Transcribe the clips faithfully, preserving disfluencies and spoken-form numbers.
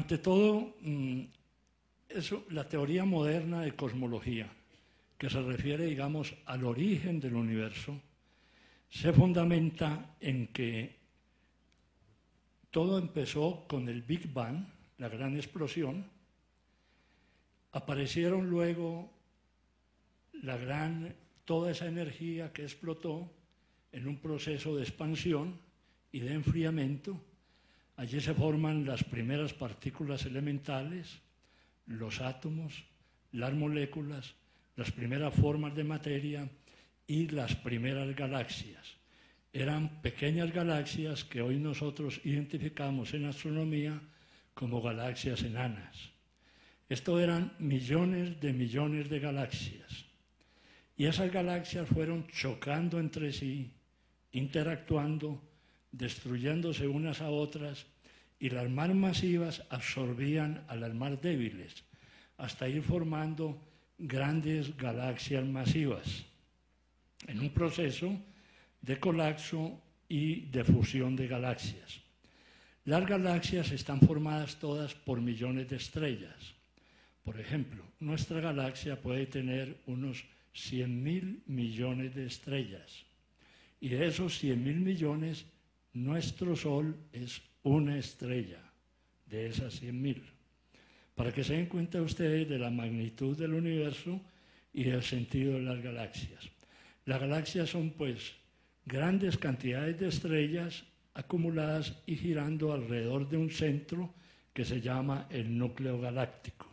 ante todo, eso, la teoría moderna de cosmología, que se refiere, digamos, al origen del universo, se fundamenta en que todo empezó con el Big Bang, la gran explosión. Aparecieron luego la gran, toda esa energía que explotó en un proceso de expansión y de enfriamiento. Allí se forman las primeras partículas elementales, los átomos, las moléculas, las primeras formas de materia y las primeras galaxias. Eran pequeñas galaxias que hoy nosotros identificamos en astronomía como galaxias enanas. Esto eran millones de millones de galaxias. Y esas galaxias fueron chocando entre sí, interactuando, destruyéndose unas a otras, y las más masivas absorbían a las más débiles, hasta ir formando grandes galaxias masivas, en un proceso de colapso y de fusión de galaxias. Las galaxias están formadas todas por millones de estrellas. Por ejemplo, nuestra galaxia puede tener unos cien mil millones de estrellas. Y de esos cien mil millones, nuestro Sol es una estrella de esas cien mil. Para que se den cuenta ustedes de la magnitud del universo y del sentido de las galaxias. Las galaxias son, pues, grandes cantidades de estrellas acumuladas y girando alrededor de un centro que se llama el núcleo galáctico.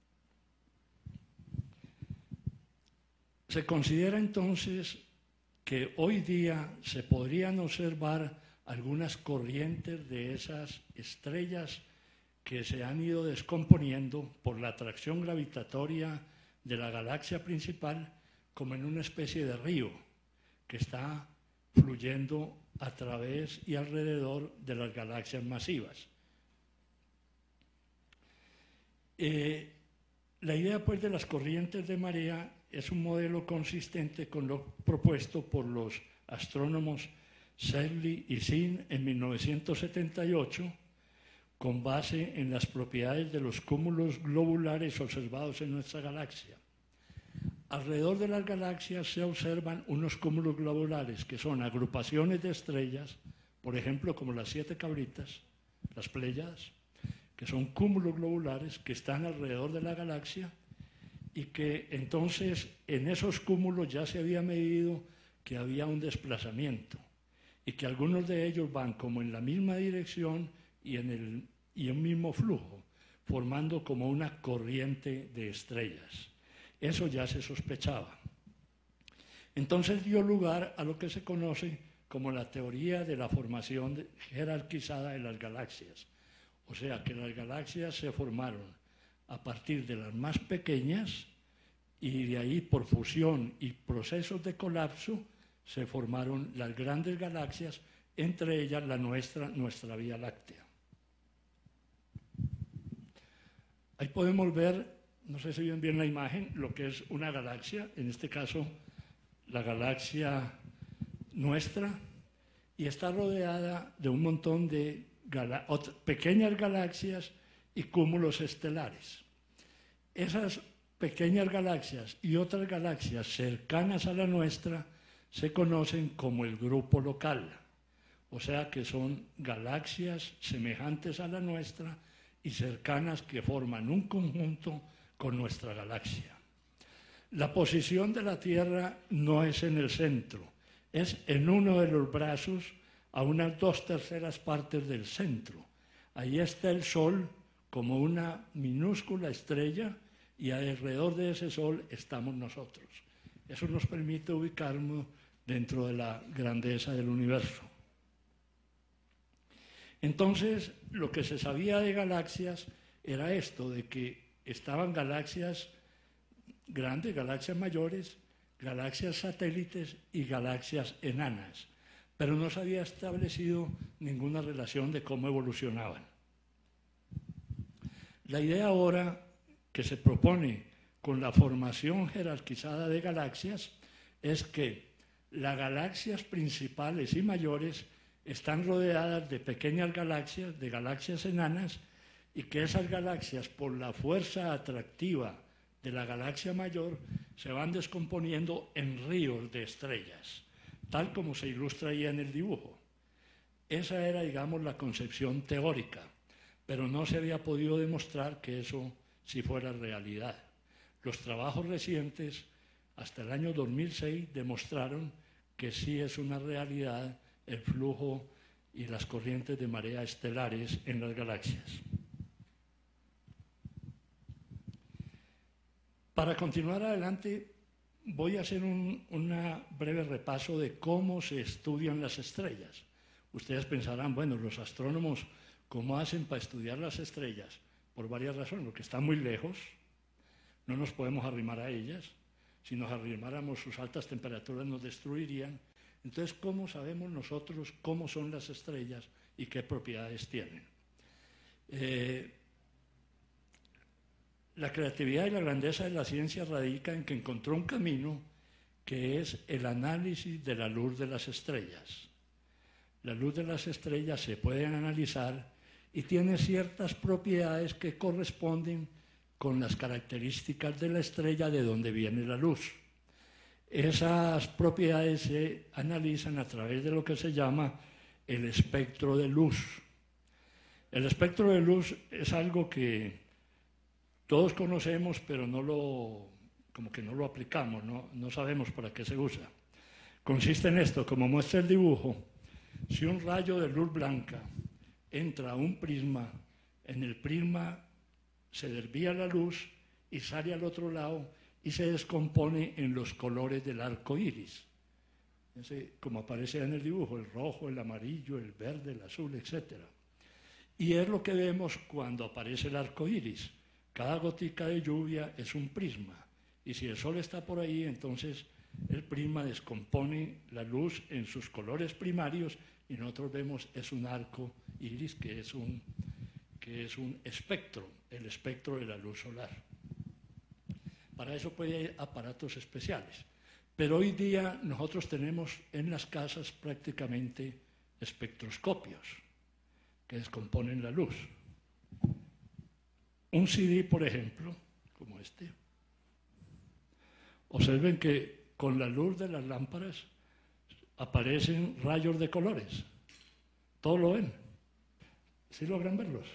Se considera entonces que hoy día se podrían observar algunas corrientes de esas estrellas que se han ido descomponiendo por la atracción gravitatoria de la galaxia principal, como en una especie de río que está fluyendo a través y alrededor de las galaxias masivas. Eh, la idea, pues, de las corrientes de marea es un modelo consistente con lo propuesto por los astrónomos Shirley y Sinn en mil novecientos setenta y ocho, con base en las propiedades de los cúmulos globulares observados en nuestra galaxia. Alrededor de las galaxias se observan unos cúmulos globulares que son agrupaciones de estrellas, por ejemplo, como las siete cabritas, las Pléyades, que son cúmulos globulares que están alrededor de la galaxia y que entonces en esos cúmulos ya se había medido que había un desplazamiento y que algunos de ellos van como en la misma dirección y en el y un mismo flujo, formando como una corriente de estrellas. Eso ya se sospechaba. Entonces dio lugar a lo que se conoce como la teoría de la formación jerarquizada de las galaxias. O sea, que las galaxias se formaron a partir de las más pequeñas y de ahí por fusión y procesos de colapso se formaron las grandes galaxias, entre ellas la nuestra, nuestra Vía Láctea. Ahí podemos ver, no sé si ven bien la imagen, lo que es una galaxia, en este caso la galaxia nuestra, y está rodeada de un montón de gala- pequeñas galaxias y cúmulos estelares. Esas pequeñas galaxias y otras galaxias cercanas a la nuestra se conocen como el grupo local, o sea que son galaxias semejantes a la nuestra y cercanas que forman un conjunto con nuestra galaxia. La posición de la Tierra no es en el centro, es en uno de los brazos a unas dos terceras partes del centro. Ahí está el Sol como una minúscula estrella y alrededor de ese Sol estamos nosotros. Eso nos permite ubicarnos dentro de la grandeza del universo. Entonces, lo que se sabía de galaxias era esto, de que estaban galaxias grandes, galaxias mayores, galaxias satélites y galaxias enanas, pero no se había establecido ninguna relación de cómo evolucionaban. La idea ahora que se propone con la formación jerarquizada de galaxias es que las galaxias principales y mayores están rodeadas de pequeñas galaxias, de galaxias enanas, y que esas galaxias, por la fuerza atractiva de la galaxia mayor, se van descomponiendo en ríos de estrellas, tal como se ilustra ahí en el dibujo. Esa era, digamos, la concepción teórica, pero no se había podido demostrar que eso sí fuera realidad. Los trabajos recientes, hasta el año dos mil seis, demostraron que sí es una realidad el flujo y las corrientes de marea estelares en las galaxias. Para continuar adelante, voy a hacer un una breve repaso de cómo se estudian las estrellas. Ustedes pensarán, bueno, los astrónomos, ¿cómo hacen para estudiar las estrellas? Por varias razones, porque están muy lejos, no nos podemos arrimar a ellas. Si nos arrimáramos, sus altas temperaturas nos destruirían. Entonces, ¿cómo sabemos nosotros cómo son las estrellas y qué propiedades tienen? Eh, la creatividad y la grandeza de la ciencia radica en que encontró un camino que es el análisis de la luz de las estrellas. La luz de las estrellas se puede analizar y tiene ciertas propiedades que corresponden con las características de la estrella de donde viene la luz. Esas propiedades se analizan a través de lo que se llama el espectro de luz. El espectro de luz es algo que todos conocemos, pero no lo, como que no lo aplicamos, no, no sabemos para qué se usa. Consiste en esto, como muestra el dibujo: si un rayo de luz blanca entra a un prisma, en el prisma se desvía la luz y sale al otro lado y se descompone en los colores del arco iris. Ese, como aparece en el dibujo, el rojo, el amarillo, el verde, el azul, etcétera. Y es lo que vemos cuando aparece el arco iris. Cada gotica de lluvia es un prisma, y si el sol está por ahí, entonces el prisma descompone la luz en sus colores primarios y nosotros vemos es un arco iris que es un, que es un espectro, el espectro de la luz solar. Para eso puede haber aparatos especiales. Pero hoy día nosotros tenemos en las casas prácticamente espectroscopios que descomponen la luz. Un C D, por ejemplo, como este. Observen que con la luz de las lámparas aparecen rayos de colores. ¿Todos lo ven? ¿Sí logran verlos?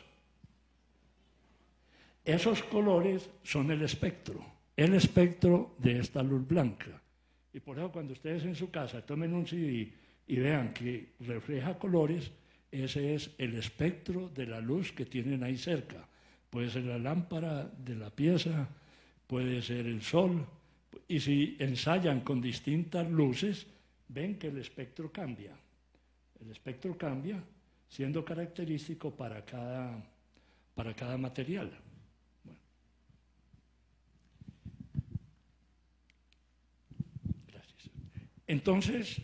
Esos colores son el espectro, el espectro de esta luz blanca. Y por eso cuando ustedes en su casa tomen un C D y vean que refleja colores, ese es el espectro de la luz que tienen ahí cerca. Puede ser la lámpara de la pieza, puede ser el sol, y si ensayan con distintas luces, ven que el espectro cambia. El espectro cambia siendo característico para cada, para cada material. Bueno. Gracias. Entonces,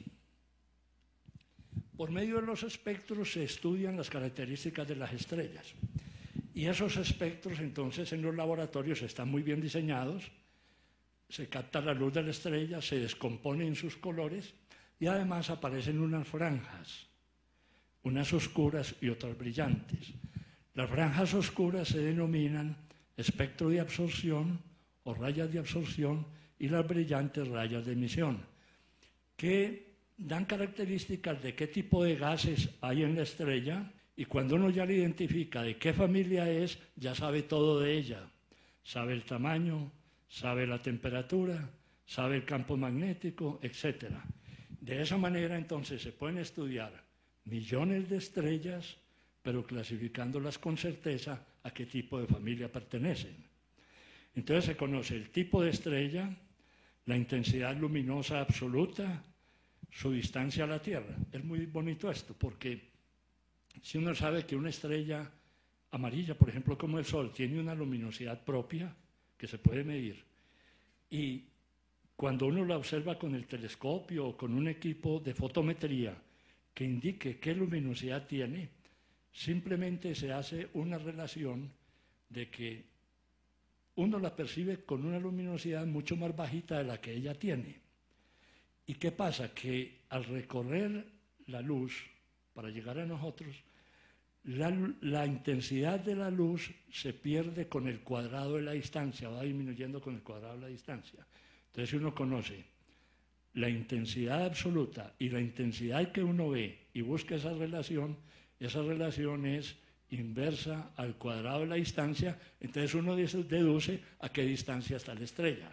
por medio de los espectros se estudian las características de las estrellas. Y esos espectros, entonces, en los laboratorios están muy bien diseñados, se capta la luz de la estrella, se descompone en sus colores y además aparecen unas franjas, unas oscuras y otras brillantes. Las franjas oscuras se denominan espectro de absorción o rayas de absorción y las brillantes rayas de emisión, que dan características de qué tipo de gases hay en la estrella. Y cuando uno ya la identifica de qué familia es, ya sabe todo de ella. Sabe el tamaño, sabe la temperatura, sabe el campo magnético, etcétera. De esa manera, entonces, se pueden estudiar millones de estrellas, pero clasificándolas con certeza a qué tipo de familia pertenecen. Entonces se conoce el tipo de estrella, la intensidad luminosa absoluta, su distancia a la Tierra. Es muy bonito esto, porque si uno sabe que una estrella amarilla, por ejemplo, como el Sol, tiene una luminosidad propia que se puede medir, y cuando uno la observa con el telescopio o con un equipo de fotometría que indique qué luminosidad tiene, simplemente se hace una relación de que uno la percibe con una luminosidad mucho más bajita de la que ella tiene. ¿Y qué pasa? Que al recorrer la luz para llegar a nosotros, La, la intensidad de la luz se pierde con el cuadrado de la distancia, va disminuyendo con el cuadrado de la distancia. Entonces, si uno conoce la intensidad absoluta y la intensidad que uno ve y busca esa relación, esa relación es inversa al cuadrado de la distancia, entonces uno deduce a qué distancia está la estrella.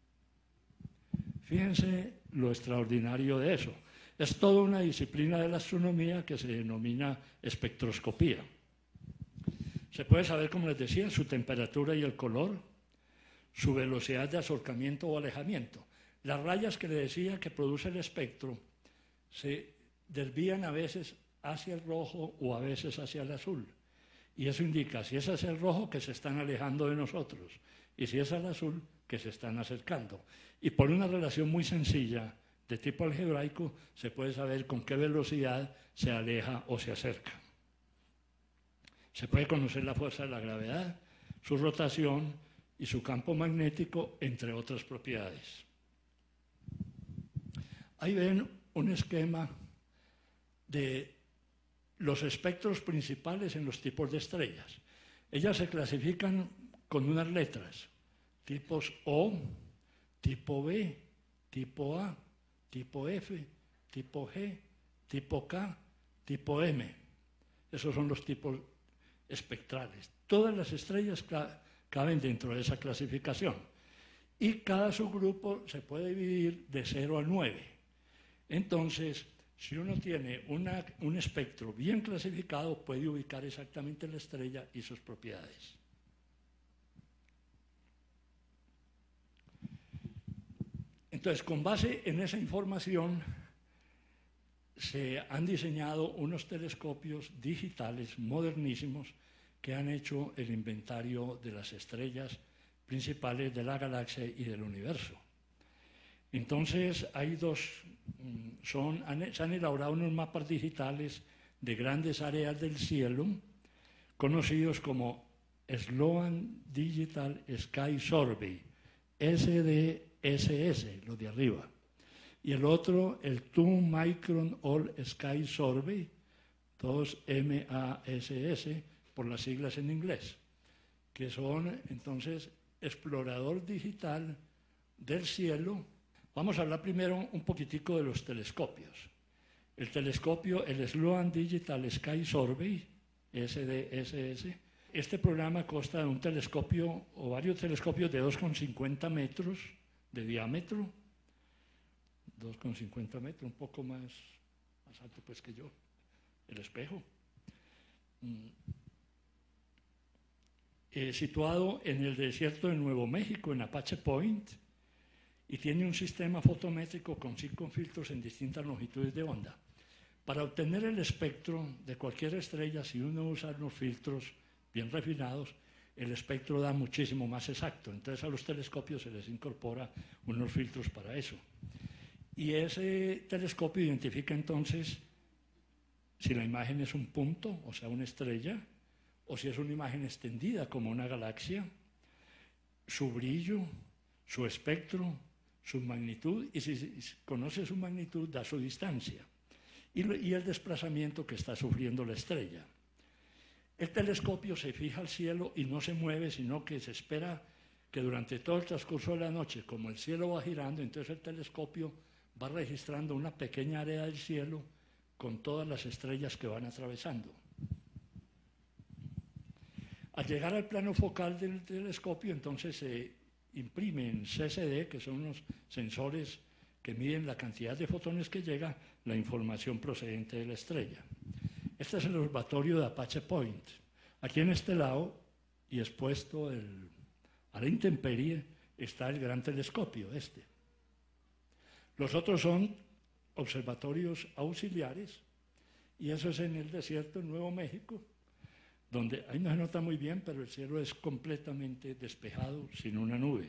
Fíjense lo extraordinario de eso. Es toda una disciplina de la astronomía que se denomina espectroscopía. Se puede saber, como les decía, su temperatura y el color, su velocidad de acercamiento o alejamiento. Las rayas que le decía que produce el espectro se desvían a veces hacia el rojo o a veces hacia el azul. Y eso indica, si es hacia el rojo, que se están alejando de nosotros, y si es al azul, que se están acercando. Y por una relación muy sencilla, de tipo algebraico, se puede saber con qué velocidad se aleja o se acerca. Se puede conocer la fuerza de la gravedad, su rotación y su campo magnético, entre otras propiedades. Ahí ven un esquema de los espectros principales en los tipos de estrellas. Ellas se clasifican con unas letras, tipos O, tipo B, tipo A, tipo F, tipo G, tipo K, tipo M. Esos son los tipos espectrales. Todas las estrellas caben dentro de esa clasificación. Y cada subgrupo se puede dividir de cero a nueve. Entonces, si uno tiene una, un espectro bien clasificado, puede ubicar exactamente la estrella y sus propiedades. Entonces, con base en esa información, se han diseñado unos telescopios digitales modernísimos que han hecho el inventario de las estrellas principales de la galaxia y del universo. Entonces, hay dos, son, han, se han elaborado unos mapas digitales de grandes áreas del cielo, conocidos como Sloan Digital Sky Survey, S D S S, los de arriba. Y el otro, el two Micron All Sky Survey, todos M A S S, por las siglas en inglés, que son, entonces, explorador digital del cielo. Vamos a hablar primero un poquitico de los telescopios. El telescopio, el Sloan Digital Sky Survey, S D S S, este programa consta de un telescopio o varios telescopios de dos coma cincuenta metros de diámetro, dos coma cincuenta metros, un poco más, más alto pues que yo, el espejo, mm. eh, situado en el desierto de Nuevo México, en Apache Point, y tiene un sistema fotométrico con cinco filtros en distintas longitudes de onda. Para obtener el espectro de cualquier estrella, si uno usa unos filtros bien refinados, el espectro da muchísimo más exacto. Entonces a los telescopios se les incorpora unos filtros para eso. Y ese telescopio identifica entonces si la imagen es un punto, o sea, una estrella, o si es una imagen extendida como una galaxia, su brillo, su espectro, su magnitud, y si conoce su magnitud, da su distancia, y, y el desplazamiento que está sufriendo la estrella. El telescopio se fija al cielo y no se mueve, sino que se espera que durante todo el transcurso de la noche, como el cielo va girando, entonces el telescopio va registrando una pequeña área del cielo con todas las estrellas que van atravesando. Al llegar al plano focal del telescopio, entonces se imprime en C C D, que son unos sensores que miden la cantidad de fotones que llega, la información procedente de la estrella. Este es el observatorio de Apache Point. Aquí en este lado, y expuesto el, a la intemperie, está el gran telescopio, este. Los otros son observatorios auxiliares, y eso es en el desierto de Nuevo México, donde ahí no se nota muy bien, pero el cielo es completamente despejado, sin una nube.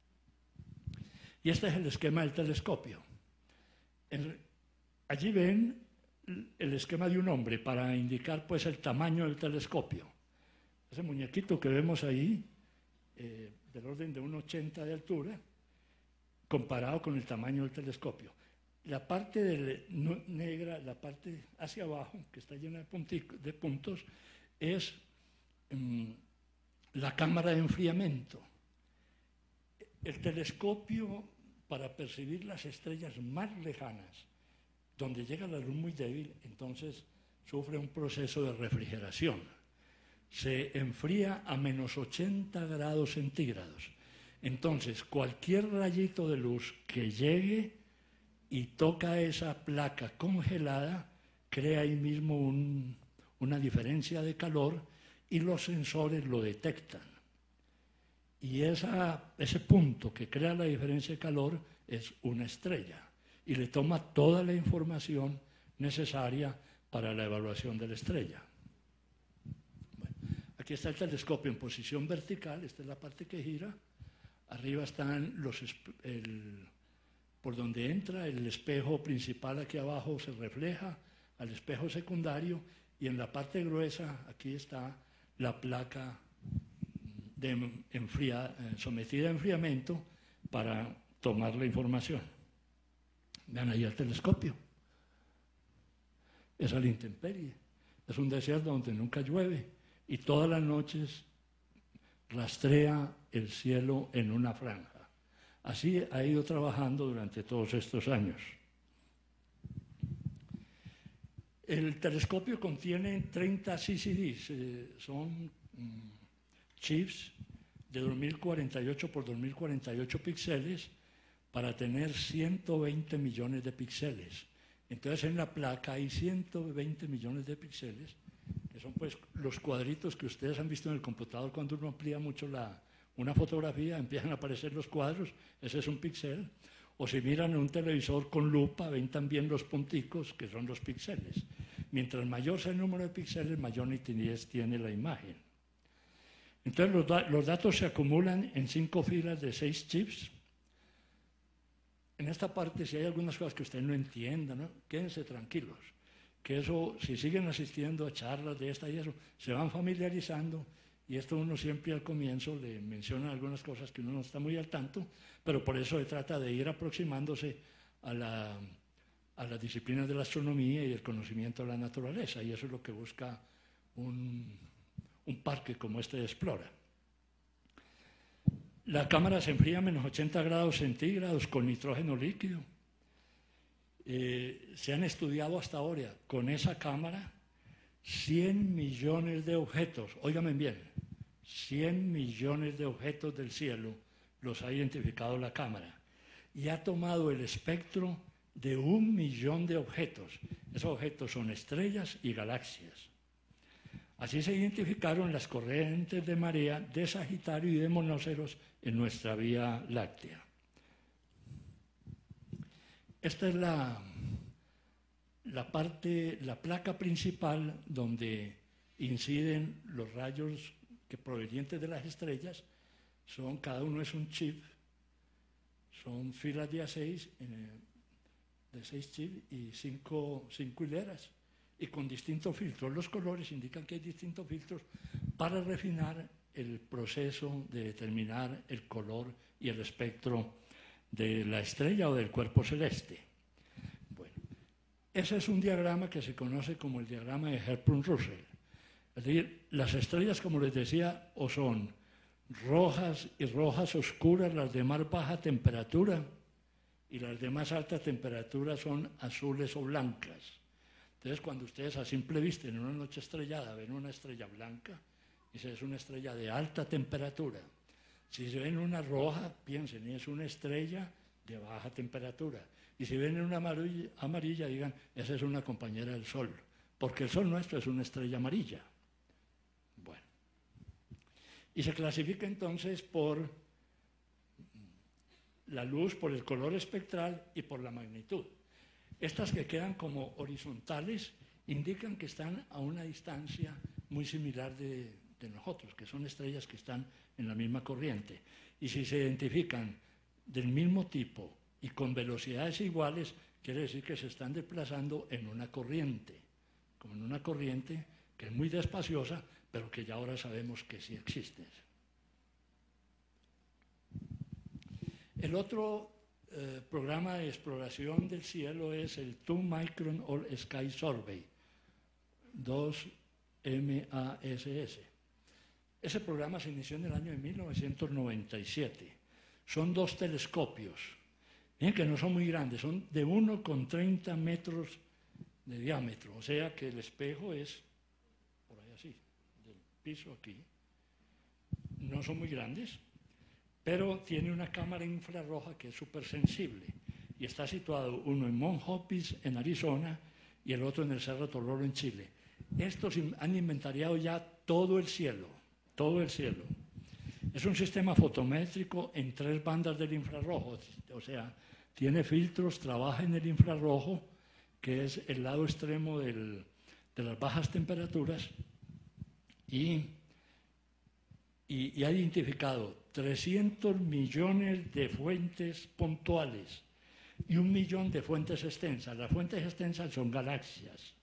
Y este es el esquema del telescopio. El, allí ven el esquema de un hombre para indicar pues el tamaño del telescopio. Ese muñequito que vemos ahí, eh, del orden de uno ochenta de altura, comparado con el tamaño del telescopio. La parte de negra, la parte hacia abajo, que está llena de, puntico, de puntos, es um, la cámara de enfriamiento. El telescopio, para percibir las estrellas más lejanas, donde llega la luz muy débil, entonces sufre un proceso de refrigeración. Se enfría a menos ochenta grados centígrados. Entonces, cualquier rayito de luz que llegue y toca esa placa congelada, crea ahí mismo un, una diferencia de calor y los sensores lo detectan. Y esa, ese punto que crea la diferencia de calor es una estrella y le toma toda la información necesaria para la evaluación de la estrella. Bueno, aquí está el telescopio en posición vertical, esta es la parte que gira. Arriba están los, el, por donde entra el espejo principal, aquí abajo se refleja al espejo secundario y en la parte gruesa aquí está la placa de enfría, sometida a enfriamiento para tomar la información. Vean ahí el telescopio. Es a la intemperie. Es un desierto donde nunca llueve y todas las noches rastrea el cielo en una franja. Así ha ido trabajando durante todos estos años. El telescopio contiene treinta C C Ds, eh, son mm, chips de dos mil cuarenta y ocho por dos mil cuarenta y ocho píxeles para tener ciento veinte millones de píxeles. Entonces en la placa hay ciento veinte millones de píxeles, que son pues los cuadritos que ustedes han visto en el computador cuando uno amplía mucho la, una fotografía, empiezan a aparecer los cuadros, ese es un píxel. O si miran en un televisor con lupa, ven también los punticos, que son los píxeles. Mientras mayor sea el número de píxeles, mayor nitidez tiene la imagen. Entonces los, da los datos se acumulan en cinco filas de seis chips. En esta parte, si hay algunas cosas que ustedes no entiendan, ¿no? Quédense tranquilos, que eso, si siguen asistiendo a charlas de esta y eso, se van familiarizando, y esto uno siempre al comienzo le menciona algunas cosas que uno no está muy al tanto, pero por eso se trata de ir aproximándose a la, a las disciplinas de la astronomía y el conocimiento de la naturaleza, y eso es lo que busca un, un parque como este de Explora. La cámara se enfría a menos ochenta grados centígrados con nitrógeno líquido. Eh, se han estudiado hasta ahora con esa cámara cien millones de objetos, óigame bien, cien millones de objetos del cielo los ha identificado la cámara y ha tomado el espectro de un millón de objetos. Esos objetos son estrellas y galaxias. Así se identificaron las corrientes de marea de Sagitario y de monóceros en nuestra Vía Láctea. Esta es la, la parte, la placa principal donde inciden los rayos que provenientes de las estrellas. Son, cada uno es un chip, son filas de A seis, eh, de seis chips y cinco, cinco hileras, y con distintos filtros. Los colores indican que hay distintos filtros para refinar el proceso de determinar el color y el espectro de la estrella o del cuerpo celeste. Bueno, ese es un diagrama que se conoce como el diagrama de Hertzsprung-Russell. Es decir, las estrellas, como les decía, o son rojas y rojas oscuras, las de más baja temperatura, y las de más alta temperatura son azules o blancas. Entonces, cuando ustedes a simple vista en una noche estrellada ven una estrella blanca, esa es una estrella de alta temperatura. Si se ven una roja, piensen, es una estrella de baja temperatura. Y si ven una amarilla, amarilla, digan, esa es una compañera del Sol, porque el Sol nuestro es una estrella amarilla. Bueno. Y se clasifica entonces por la luz, por el color espectral y por la magnitud. Estas que quedan como horizontales indican que están a una distancia muy similar de, de nosotros, que son estrellas que están en la misma corriente. Y si se identifican del mismo tipo y con velocidades iguales, quiere decir que se están desplazando en una corriente, como en una corriente que es muy despaciosa, pero que ya ahora sabemos que sí existe. El otro eh, programa de exploración del cielo es el Two Micron All Sky Survey, dos M A S S. Ese programa se inició en el año de mil novecientos noventa y siete. Son dos telescopios, bien que no son muy grandes, son de uno coma treinta metros de diámetro, o sea que el espejo es por ahí así, del piso aquí. No son muy grandes, pero tiene una cámara infrarroja que es súper sensible y está situado uno en Mount Hopkins, en Arizona, y el otro en el Cerro Tololo, en Chile. Estos han inventariado ya todo el cielo, todo el cielo. Es un sistema fotométrico en tres bandas del infrarrojo, o sea, tiene filtros, trabaja en el infrarrojo, que es el lado extremo del, de las bajas temperaturas, y, y, y ha identificado trescientos millones de fuentes puntuales y un millón de fuentes extensas. Las fuentes extensas son galaxias.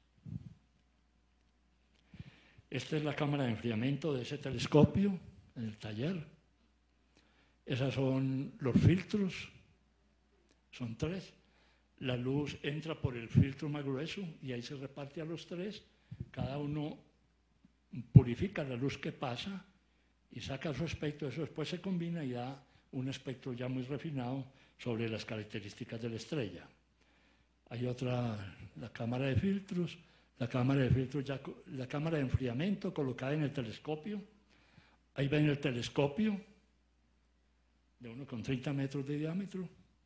Esta es la cámara de enfriamiento de ese telescopio en el taller. Esos son los filtros, son tres. La luz entra por el filtro más grueso y ahí se reparte a los tres. Cada uno purifica la luz que pasa y saca su espectro. Eso después se combina y da un espectro ya muy refinado sobre las características de la estrella. Hay otra, la cámara de filtros. La cámara de filtros, ya, la cámara de enfriamiento colocada en el telescopio. Ahí ven el telescopio de uno coma treinta metros de diámetro.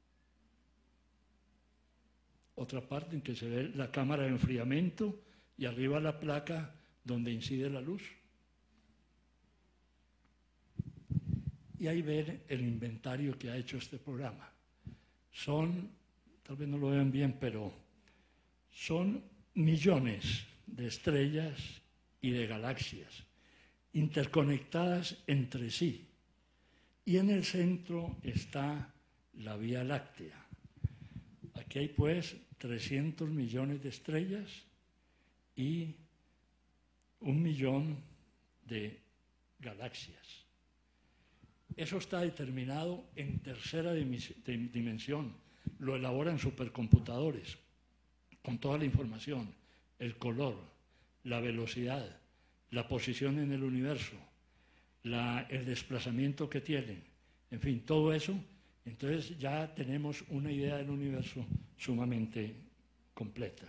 Otra parte en que se ve la cámara de enfriamiento y arriba la placa donde incide la luz. Y ahí ven el inventario que ha hecho este programa. Son, tal vez no lo vean bien, pero son millones de estrellas y de galaxias interconectadas entre sí. Y en el centro está la Vía Láctea. Aquí hay pues trescientos millones de estrellas y un millón de galaxias. Eso está determinado en tercera dimensión. Lo elaboran supercomputadores con toda la información, el color, la velocidad, la posición en el universo, la, el desplazamiento que tienen, en fin, todo eso. Entonces ya tenemos una idea del universo sumamente completa.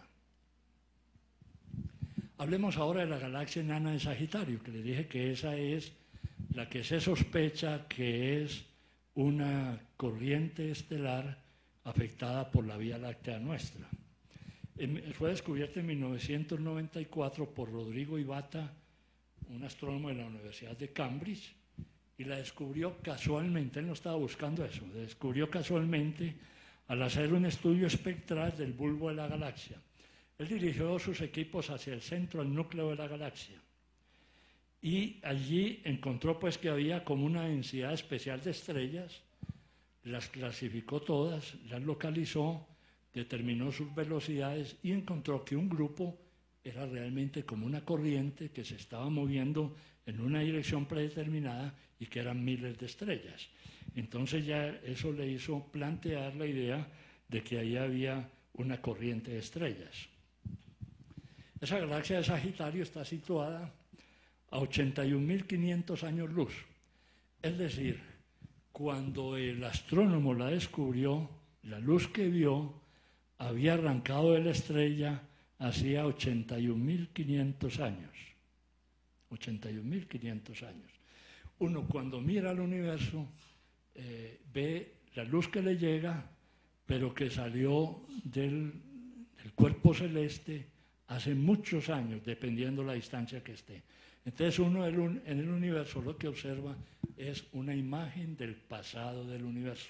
Hablemos ahora de la galaxia enana de Sagitario, que les dije que esa es la que se sospecha que es una corriente estelar afectada por la Vía Láctea nuestra. Fue descubierta en mil novecientos noventa y cuatro por Rodrigo Ibata, un astrónomo de la Universidad de Cambridge, y la descubrió casualmente. Él no estaba buscando eso, la descubrió casualmente al hacer un estudio espectral del bulbo de la galaxia. Él dirigió sus equipos hacia el centro, el núcleo de la galaxia, y allí encontró pues que había como una densidad especial de estrellas, las clasificó todas, las localizó, determinó sus velocidades y encontró que un grupo era realmente como una corriente que se estaba moviendo en una dirección predeterminada y que eran miles de estrellas. Entonces ya eso le hizo plantear la idea de que ahí había una corriente de estrellas. Esa galaxia de Sagitario está situada a ochenta y un mil quinientos años luz. Es decir, cuando el astrónomo la descubrió, la luz que vio había arrancado de la estrella hacía ochenta y un mil quinientos años. ochenta y un mil quinientos años. Uno cuando mira al universo eh, ve la luz que le llega, pero que salió del, del cuerpo celeste hace muchos años, dependiendo la distancia que esté. Entonces uno en el universo lo que observa es una imagen del pasado del universo.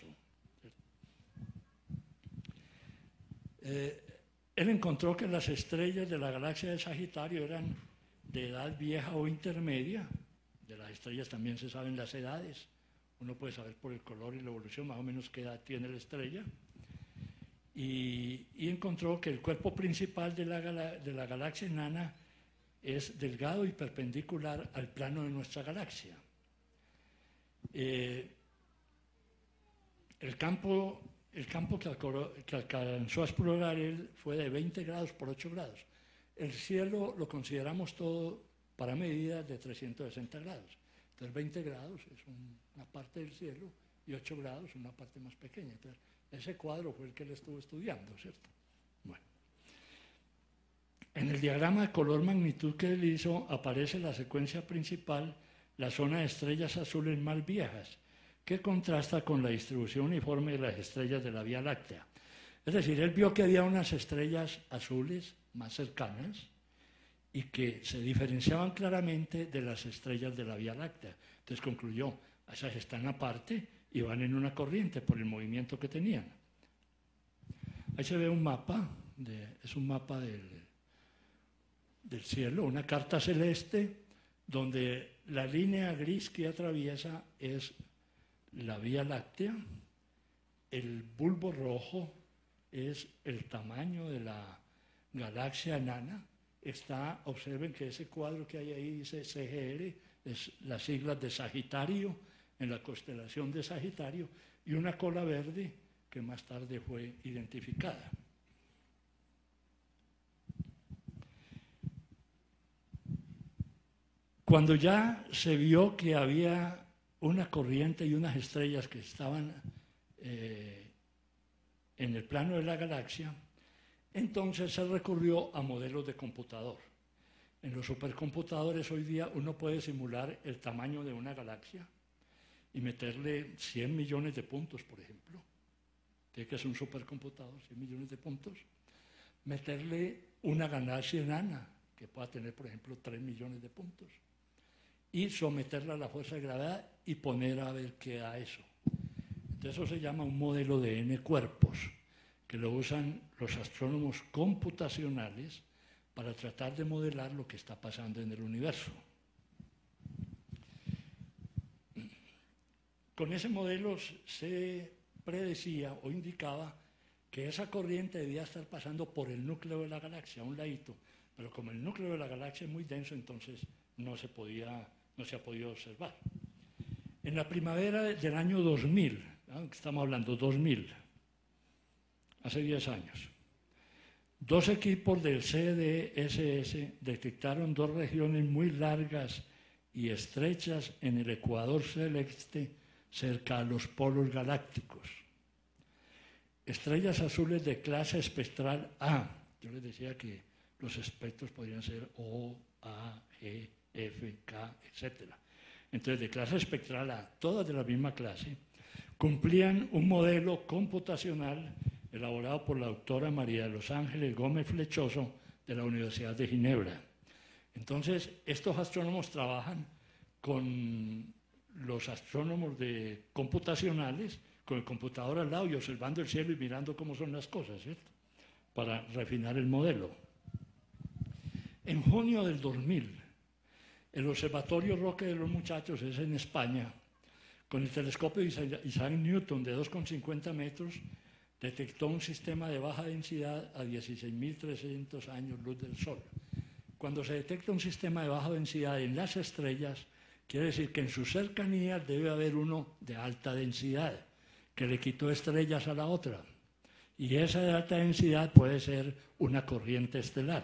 Eh, él encontró que las estrellas de la galaxia de Sagitario eran de edad vieja o intermedia. De las estrellas también se saben las edades. Uno puede saber por el color y la evolución más o menos qué edad tiene la estrella. Y, y encontró que el cuerpo principal de la, de la galaxia enana es delgado y perpendicular al plano de nuestra galaxia. Eh, el campo el campo que, alcoró, que alcanzó a explorar él fue de veinte grados por ocho grados. El cielo lo consideramos todo para medidas de trescientos sesenta grados. Entonces veinte grados es un, una parte del cielo y ocho grados una parte más pequeña. Entonces ese cuadro fue el que él estuvo estudiando, ¿cierto? Bueno. En el diagrama de color magnitud que él hizo aparece la secuencia principal, la zona de estrellas azules más viejas, que contrasta con la distribución uniforme de las estrellas de la Vía Láctea. Es decir, él vio que había unas estrellas azules más cercanas y que se diferenciaban claramente de las estrellas de la Vía Láctea. Entonces concluyó, esas están aparte y van en una corriente por el movimiento que tenían. Ahí se ve un mapa, de, es un mapa del, del cielo, una carta celeste, donde la línea gris que atraviesa es la Vía Láctea, el bulbo rojo es el tamaño de la galaxia enana. Está, observen que ese cuadro que hay ahí dice C G L, es las siglas de Sagitario, en la constelación de Sagitario, y una cola verde que más tarde fue identificada. Cuando ya se vio que había una corriente y unas estrellas que estaban eh, en el plano de la galaxia, entonces se recurrió a modelos de computador. En los supercomputadores hoy día uno puede simular el tamaño de una galaxia y meterle cien millones de puntos, por ejemplo. Tiene que ser un supercomputador, cien millones de puntos. Meterle una galaxia enana, que pueda tener, por ejemplo, tres millones de puntos. Y someterla a la fuerza de gravedad y poner a ver qué da eso. Entonces eso se llama un modelo de N cuerpos, que lo usan los astrónomos computacionales para tratar de modelar lo que está pasando en el universo. Con ese modelo se predecía o indicaba que esa corriente debía estar pasando por el núcleo de la galaxia, a un ladito, pero como el núcleo de la galaxia es muy denso, entonces no se podía, no se ha podido observar. En la primavera del año dos mil, ¿no? Estamos hablando dos mil, hace diez años, dos equipos del C D S S detectaron dos regiones muy largas y estrechas en el ecuador celeste cerca a los polos galácticos. Estrellas azules de clase espectral A. Yo les decía que los espectros podrían ser O, A, G, F, K, etcétera. Entonces, de clase espectral A, todas de la misma clase, cumplían un modelo computacional elaborado por la doctora María de los Ángeles Gómez Flechoso de la Universidad de Ginebra. Entonces, estos astrónomos trabajan con los astrónomos de computacionales, con el computador al lado y observando el cielo y mirando cómo son las cosas, ¿cierto? Para refinar el modelo. En junio del dos mil, el Observatorio Roque de los Muchachos, es en España, con el telescopio Isaac Newton de dos coma cincuenta metros, detectó un sistema de baja densidad a dieciséis mil trescientos años luz del Sol. Cuando se detecta un sistema de baja densidad en las estrellas, quiere decir que en sus cercanías debe haber uno de alta densidad, que le quitó estrellas a la otra. Y esa de alta densidad puede ser una corriente estelar.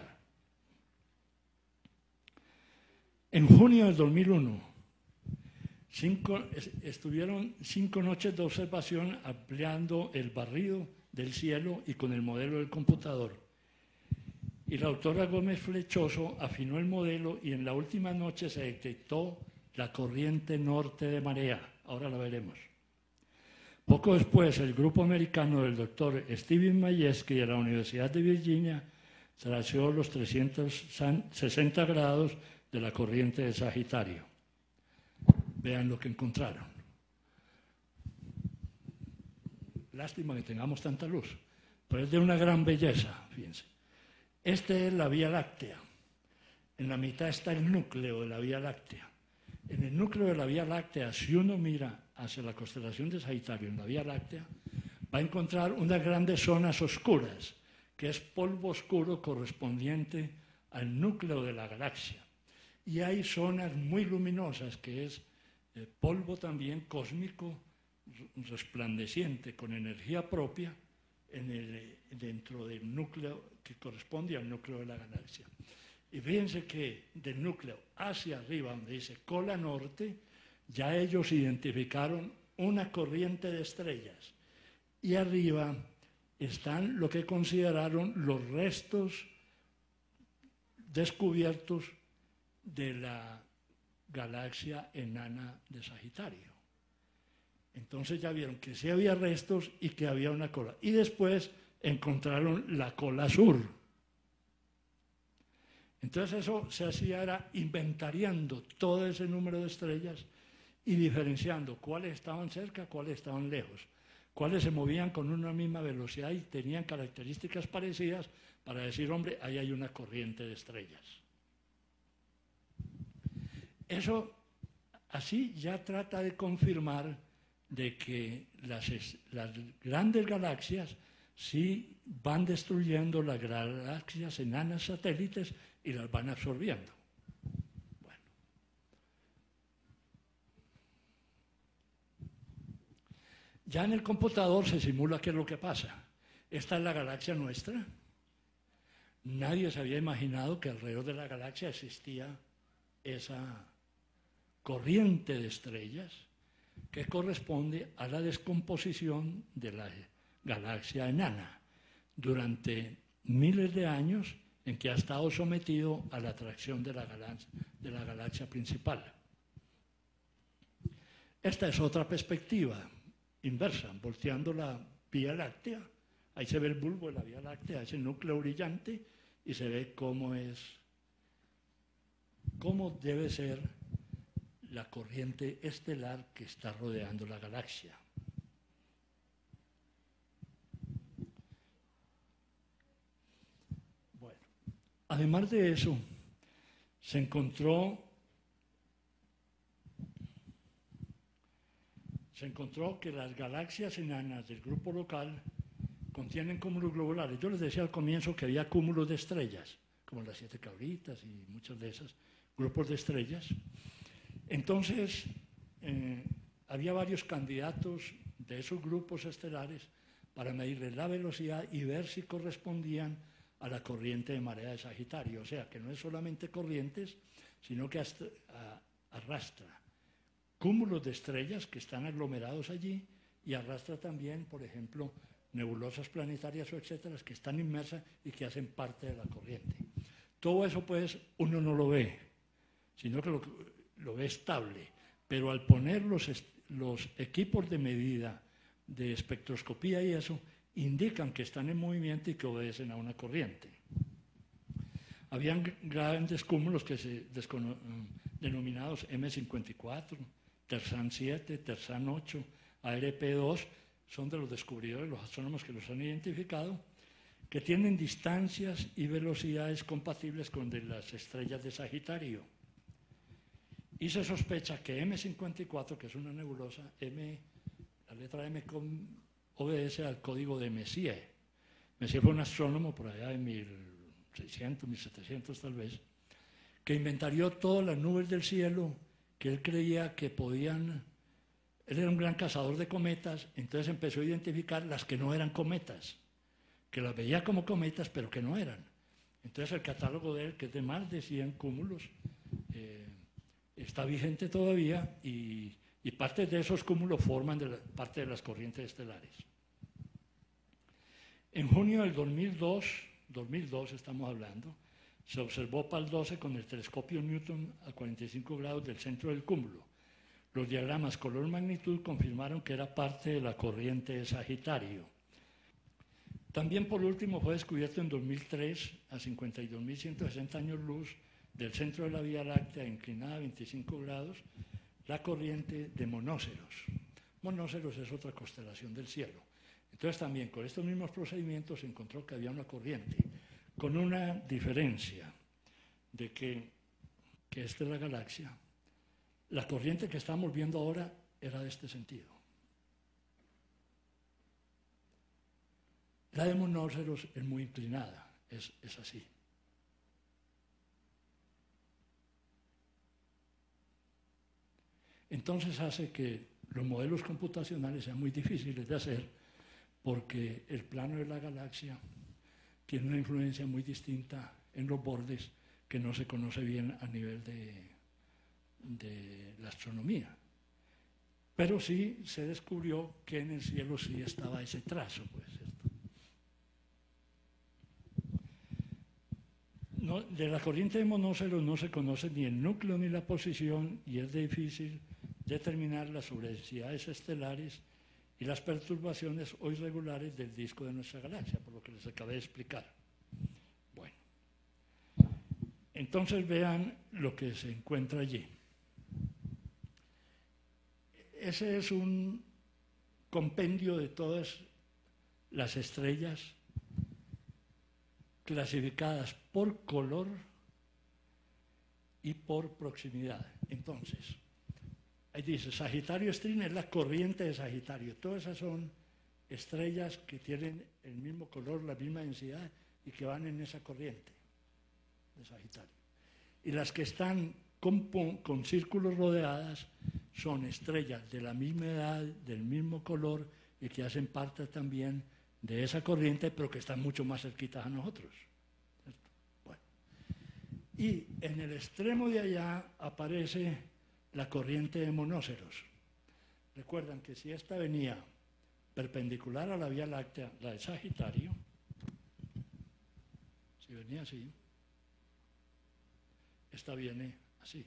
En junio del dos mil uno, cinco, estuvieron cinco noches de observación ampliando el barrido del cielo y con el modelo del computador. Y la doctora Gómez Flechoso afinó el modelo y en la última noche se detectó la corriente norte de marea. Ahora la veremos. Poco después, el grupo americano del doctor Steven Majewski de la Universidad de Virginia tració los trescientos sesenta grados de la corriente de Sagitario. Vean lo que encontraron. Lástima que tengamos tanta luz, pero es de una gran belleza, fíjense. Esta es la Vía Láctea. En la mitad está el núcleo de la Vía Láctea. En el núcleo de la Vía Láctea, si uno mira hacia la constelación de Sagitario en la Vía Láctea, va a encontrar unas grandes zonas oscuras, que es polvo oscuro correspondiente al núcleo de la galaxia. Y hay zonas muy luminosas, que es eh, polvo también cósmico resplandeciente con energía propia en el, dentro del núcleo que corresponde al núcleo de la galaxia. Y fíjense que del núcleo hacia arriba, donde dice cola norte, ya ellos identificaron una corriente de estrellas. Y arriba están lo que consideraron los restos descubiertos de la galaxia enana de Sagitario. Entonces ya vieron que sí había restos y que había una cola. Y después encontraron la cola sur. Entonces eso se hacía era inventariando todo ese número de estrellas y diferenciando cuáles estaban cerca, cuáles estaban lejos, cuáles se movían con una misma velocidad y tenían características parecidas para decir, hombre, ahí hay una corriente de estrellas. Eso así ya trata de confirmar de que las, las grandes galaxias sí van destruyendo las galaxias enanas satélites y las van absorbiendo. Bueno. Ya en el computador se simula qué es lo que pasa. Esta es la galaxia nuestra. Nadie se había imaginado que alrededor de la galaxia existía esa corriente de estrellas que corresponde a la descomposición de la galaxia enana durante miles de años en que ha estado sometido a la atracción de la galaxia, de la galaxia principal. Esta es otra perspectiva inversa, volteando la Vía Láctea. Ahí se ve el bulbo de la Vía Láctea, ese núcleo brillante, y se ve cómo es, cómo debe ser la corriente estelar que está rodeando la galaxia. Bueno, además de eso, se encontró, se encontró que las galaxias enanas del grupo local contienen cúmulos globulares. Yo les decía al comienzo que había cúmulos de estrellas, como las siete cabritas y muchas de esas grupos de estrellas. Entonces, eh, había varios candidatos de esos grupos estelares para medirles la velocidad y ver si correspondían a la corriente de marea de Sagitario. O sea, que no es solamente corrientes, sino que hasta, a, arrastra cúmulos de estrellas que están aglomerados allí y arrastra también, por ejemplo, nebulosas planetarias o etcétera, que están inmersas y que hacen parte de la corriente. Todo eso, pues, uno no lo ve, sino que lo, lo ve estable, pero al poner los, los equipos de medida de espectroscopía y eso, indican que están en movimiento y que obedecen a una corriente. Habían grandes cúmulos que se denominados eme cincuenta y cuatro, Terzan siete, Terzan ocho, A R P dos, son de los descubridores, los astrónomos que los han identificado, que tienen distancias y velocidades compatibles con de las estrellas de Sagitario. Y se sospecha que eme cincuenta y cuatro, que es una nebulosa, M, la letra M obedece al código de Messier. Messier fue un astrónomo por allá de mil seiscientos, mil setecientos tal vez, que inventarió todas las nubes del cielo que él creía que podían. Él era un gran cazador de cometas, entonces empezó a identificar las que no eran cometas, que las veía como cometas, pero que no eran. Entonces el catálogo de él, que es de más de cien cúmulos, eh, está vigente todavía y, y parte de esos cúmulos forman de la, parte de las corrientes estelares. En junio del dos mil dos, dos mil dos estamos hablando, se observó Pal doce con el telescopio Newton a cuarenta y cinco grados del centro del cúmulo. Los diagramas color-magnitud confirmaron que era parte de la corriente de Sagitario. También, por último, fue descubierto en dos mil tres, a cincuenta y dos mil ciento sesenta años luz del centro de la Vía Láctea, inclinada a veinticinco grados, la corriente de Monóceros. Monóceros es otra constelación del cielo. Entonces, también con estos mismos procedimientos se encontró que había una corriente, con una diferencia de que, que esta es la galaxia. La corriente que estamos viendo ahora era de este sentido. La de Monóceros es muy inclinada, es, es así. Entonces hace que los modelos computacionales sean muy difíciles de hacer porque el plano de la galaxia tiene una influencia muy distinta en los bordes que no se conoce bien a nivel de, de la astronomía. Pero sí se descubrió que en el cielo sí estaba ese trazo, pues, ¿cierto? No, de la corriente de monóceros no se conoce ni el núcleo ni la posición y es difícil determinar las subdensidades estelares y las perturbaciones o irregulares del disco de nuestra galaxia, por lo que les acabé de explicar. Bueno, entonces vean lo que se encuentra allí. Ese es un compendio de todas las estrellas clasificadas por color y por proximidad. Entonces, ahí dice, Sagitario Estrina es la corriente de Sagitario. Todas esas son estrellas que tienen el mismo color, la misma densidad y que van en esa corriente de Sagitario. Y las que están con, con círculos rodeadas son estrellas de la misma edad, del mismo color y que hacen parte también de esa corriente, pero que están mucho más cerquitas a nosotros. ¿Cierto? Bueno. Y en el extremo de allá aparece la corriente de monóceros. Recuerdan que si esta venía perpendicular a la Vía Láctea, la de Sagitario, si venía así, esta viene así.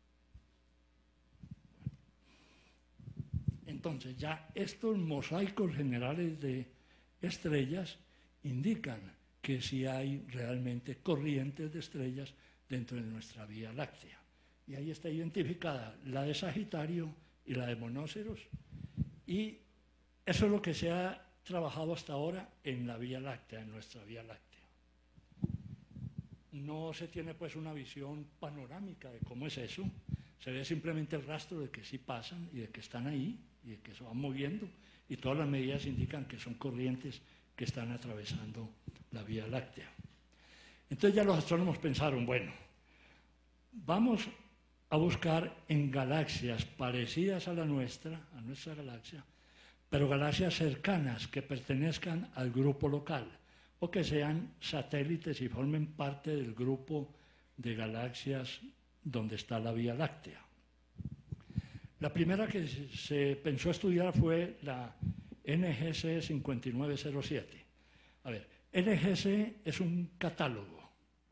Entonces ya estos mosaicos generales de estrellas indican que sí hay realmente corrientes de estrellas dentro de nuestra Vía Láctea. Y ahí está identificada la de Sagitario y la de monóceros. Y eso es lo que se ha trabajado hasta ahora en la Vía Láctea, en nuestra Vía Láctea. No se tiene pues una visión panorámica de cómo es eso. Se ve simplemente el rastro de que sí pasan y de que están ahí y de que se van moviendo. Y todas las medidas indican que son corrientes que están atravesando la Vía Láctea. Entonces ya los astrónomos pensaron, bueno, vamos a buscar en galaxias parecidas a la nuestra, a nuestra galaxia, pero galaxias cercanas que pertenezcan al grupo local o que sean satélites y formen parte del grupo de galaxias donde está la Vía Láctea. La primera que se pensó estudiar fue la N G C cincuenta y nueve cero siete. A ver, N G C es un catálogo,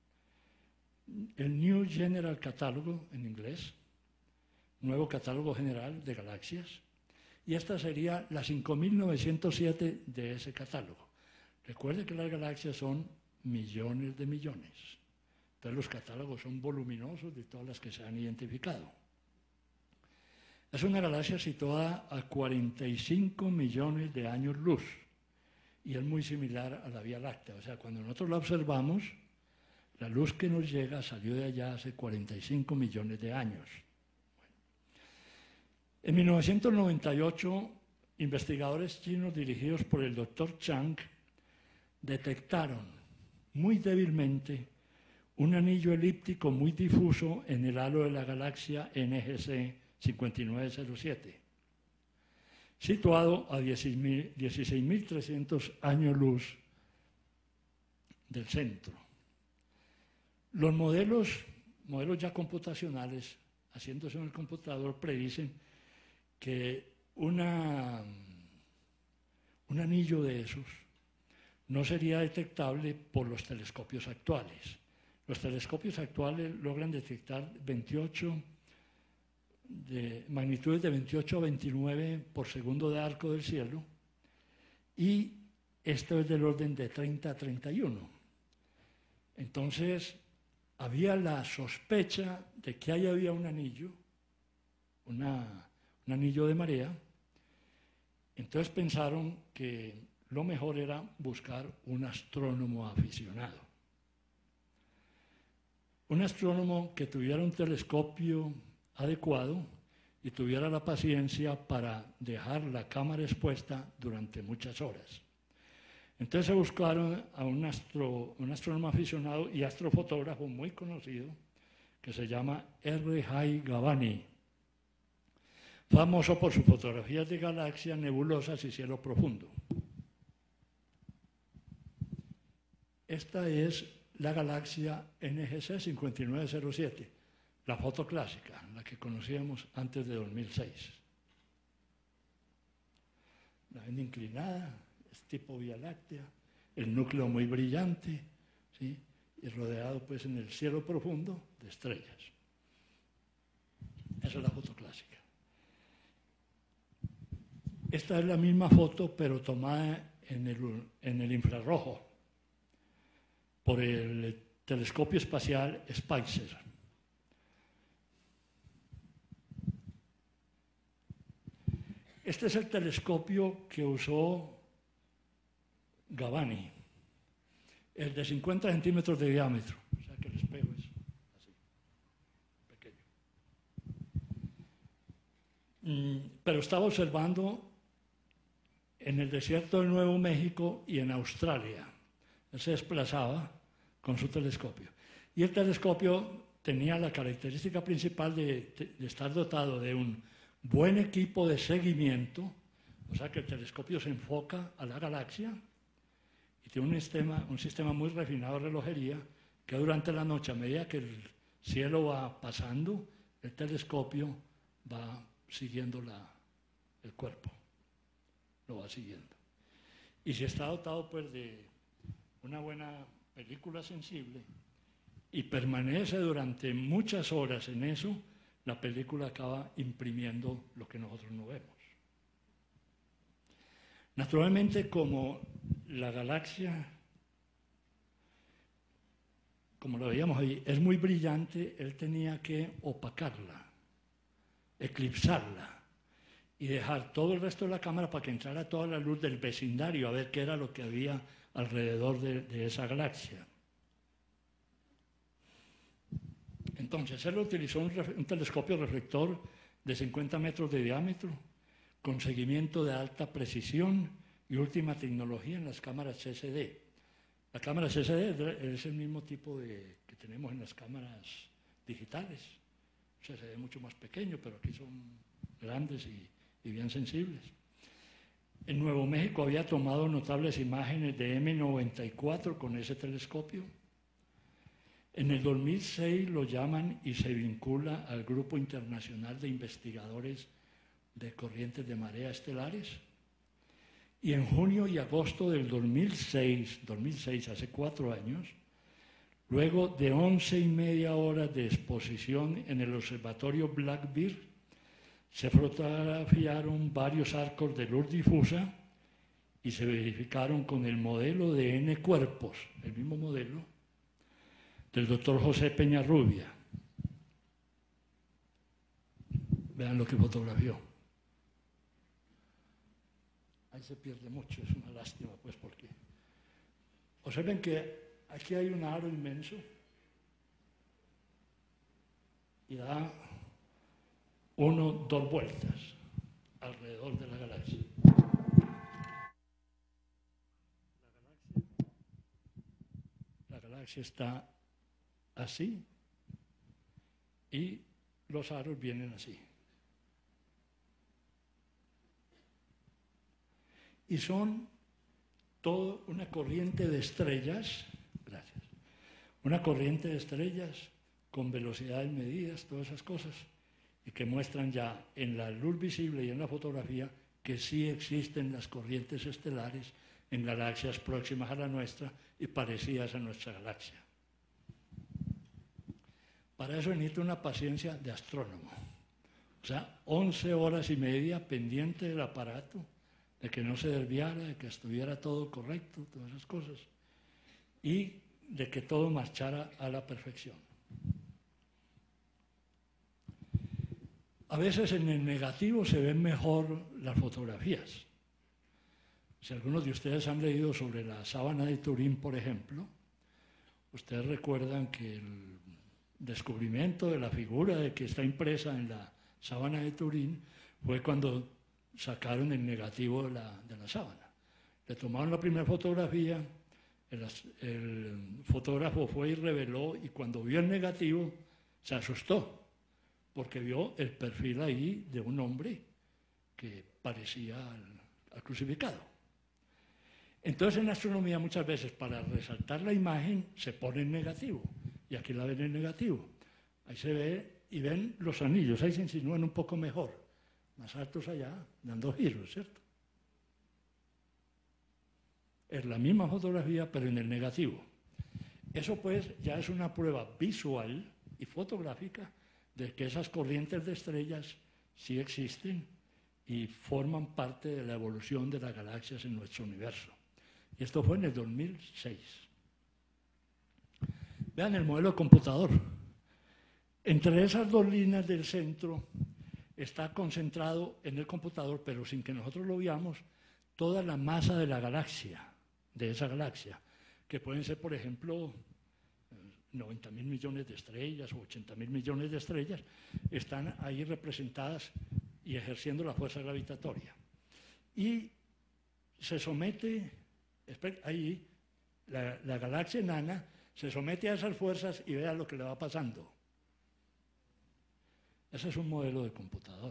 el New General Catalogue en inglés, nuevo catálogo general de galaxias, y esta sería la cinco mil novecientos siete de ese catálogo. Recuerde que las galaxias son millones de millones, entonces los catálogos son voluminosos de todas las que se han identificado. Es una galaxia situada a cuarenta y cinco millones de años luz y es muy similar a la Vía Láctea. O sea, cuando nosotros la observamos, la luz que nos llega salió de allá hace cuarenta y cinco millones de años. Bueno. En mil novecientos noventa y ocho, investigadores chinos dirigidos por el doctor Chang detectaron muy débilmente un anillo elíptico muy difuso en el halo de la galaxia N G C cincuenta y nueve cero siete, situado a dieciséis mil trescientos años luz del centro. Los modelos, modelos ya computacionales, haciéndose en el computador, predicen que una, un anillo de esos no sería detectable por los telescopios actuales. Los telescopios actuales logran detectar veintiocho de magnitudes de veintiocho a veintinueve por segundo de arco del cielo y esto es del orden de treinta a treinta y uno. Entonces había la sospecha de que ahí había un anillo, una, un anillo de marea. Entonces pensaron que lo mejor era buscar un astrónomo aficionado. Un astrónomo que tuviera un telescopio adecuado y tuviera la paciencia para dejar la cámara expuesta durante muchas horas. Entonces se buscaron a un, astro, un astrónomo aficionado y astrofotógrafo muy conocido que se llama R. Jay Gavani famoso por sus fotografías de galaxias, nebulosas y cielo profundo. Esta es la galaxia N G C cincuenta y nueve cero siete, la foto clásica, la que conocíamos antes de dos mil seis. La ven inclinada, es tipo Vía Láctea, el núcleo muy brillante, ¿sí? Y rodeado pues en el cielo profundo de estrellas. Esa es la foto clásica. Esta es la misma foto, pero tomada en el, en el infrarrojo, por el telescopio espacial Spitzer. Este es el telescopio que usó Gavani, el de cincuenta centímetros de diámetro, o sea que el espejo es así, pequeño. Mm, pero estaba observando en el desierto de Nuevo México y en Australia. Él se desplazaba con su telescopio. Y el telescopio tenía la característica principal de, de estar dotado de un buen equipo de seguimiento, o sea que el telescopio se enfoca a la galaxia y tiene un sistema, un sistema muy refinado de relojería que durante la noche, a medida que el cielo va pasando, el telescopio va siguiendo la, el cuerpo, lo va siguiendo. Y si está dotado pues de una buena película sensible y permanece durante muchas horas en eso, la película acaba imprimiendo lo que nosotros no vemos. Naturalmente, como la galaxia, como lo veíamos ahí, es muy brillante, él tenía que opacarla, eclipsarla y dejar todo el resto de la cámara para que entrara toda la luz del vecindario a ver qué era lo que había alrededor de, de esa galaxia. Entonces, él utilizó un, un telescopio reflector de cincuenta metros de diámetro, con seguimiento de alta precisión y última tecnología en las cámaras C C D. La cámara C C D es el mismo tipo de, que tenemos en las cámaras digitales. O sea, se ve mucho más pequeño, pero aquí son grandes y, y bien sensibles. En Nuevo México había tomado notables imágenes de M noventa y cuatro con ese telescopio. En el dos mil seis lo llaman y se vincula al Grupo Internacional de Investigadores de Corrientes de Marea Estelares. Y en junio y agosto del dos mil seis, dos mil seis, hace cuatro años, luego de once y media horas de exposición en el observatorio Black Bear, se fotografiaron varios arcos de luz difusa y se verificaron con el modelo de N cuerpos, el mismo modelo, del doctor José Peñarrubia. Vean lo que fotografió. Ahí se pierde mucho, es una lástima, pues, porque observen que aquí hay un aro inmenso y da uno, dos vueltas alrededor de la galaxia. La galaxia, la galaxia está así y los aros vienen así. Y son toda una corriente de estrellas, gracias, una corriente de estrellas con velocidades medidas, todas esas cosas, y que muestran ya en la luz visible y en la fotografía que sí existen las corrientes estelares en galaxias próximas a la nuestra y parecidas a nuestra galaxia. Para eso necesita una paciencia de astrónomo, o sea, once horas y media pendiente del aparato, de que no se desviara, de que estuviera todo correcto, todas esas cosas, y de que todo marchara a la perfección. A veces en el negativo se ven mejor las fotografías. Si algunos de ustedes han leído sobre la sábana de Turín, por ejemplo, ustedes recuerdan que el descubrimiento de la figura de que está impresa en la sábana de Turín fue cuando sacaron el negativo de la, de la sábana. Le tomaron la primera fotografía, el, el fotógrafo fue y reveló, y cuando vio el negativo se asustó, porque vio el perfil ahí de un hombre que parecía al, al crucificado. Entonces en astronomía muchas veces para resaltar la imagen se pone en negativo, y aquí la ven en negativo. Ahí se ve y ven los anillos, ahí se insinúan un poco mejor, más altos allá, dando giros, ¿cierto? Es la misma fotografía, pero en el negativo. Eso pues ya es una prueba visual y fotográfica de que esas corrientes de estrellas sí existen y forman parte de la evolución de las galaxias en nuestro universo. Y esto fue en el dos mil seis. Vean el modelo de computador. Entre esas dos líneas del centro está concentrado en el computador, pero sin que nosotros lo veamos, toda la masa de la galaxia, de esa galaxia, que pueden ser, por ejemplo, noventa mil millones de estrellas o ochenta mil millones de estrellas, están ahí representadas y ejerciendo la fuerza gravitatoria. Y se somete, ahí, la, la galaxia enana se somete a esas fuerzas y vea lo que le va pasando. Ese es un modelo de computador.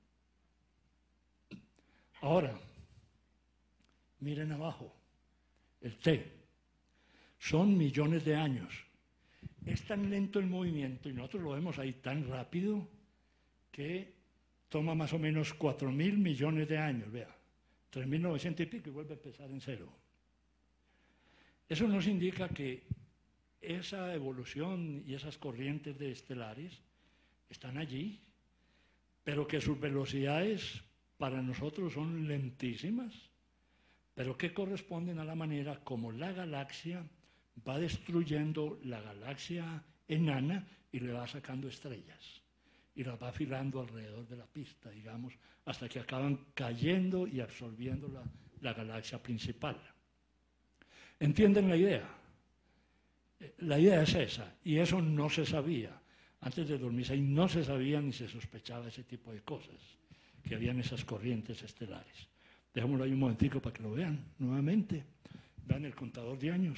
Ahora, miren abajo, el T. Son millones de años. Es tan lento el movimiento, y nosotros lo vemos ahí tan rápido, que toma más o menos cuatro mil millones de años, vea, tres mil novecientos y pico, y vuelve a empezar en cero. Eso nos indica que esa evolución y esas corrientes de estelares están allí, pero que sus velocidades para nosotros son lentísimas, pero que corresponden a la manera como la galaxia va destruyendo la galaxia enana y le va sacando estrellas y las va afilando alrededor de la pista, digamos, hasta que acaban cayendo y absorbiendo la, la galaxia principal. ¿Entienden la idea? La idea es esa, y eso no se sabía. Antes de dos mil seis no se sabía ni se sospechaba ese tipo de cosas, que habían esas corrientes estelares. Dejémoslo ahí un momentico para que lo vean nuevamente. Vean el contador de años.